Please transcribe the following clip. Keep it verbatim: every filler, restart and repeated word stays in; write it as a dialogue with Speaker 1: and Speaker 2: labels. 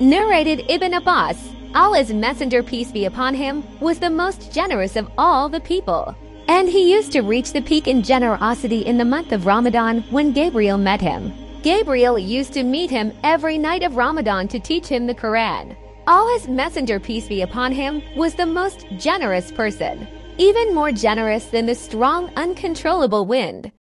Speaker 1: Narrated Ibn Abbas, Allah's messenger peace be upon him, was the most generous of all the people. And he used to reach the peak in generosity in the month of Ramadan when Gabriel met him. Gabriel used to meet him every night of Ramadan to teach him the Quran. Allah's messenger peace be upon him was the most generous person, even more generous than the strong, uncontrollable wind.